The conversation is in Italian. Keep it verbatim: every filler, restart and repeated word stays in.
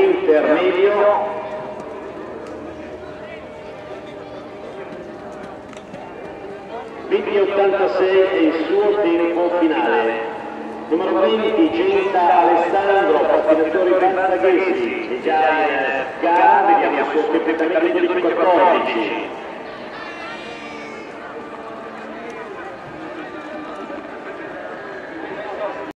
intermedio. venti ottantasei è il suo tempo finale. Numero venti, Genta Alessandro, pattinatore Vanzaghesi, è già in gara, vediamo il suo tempo finale di quattordici.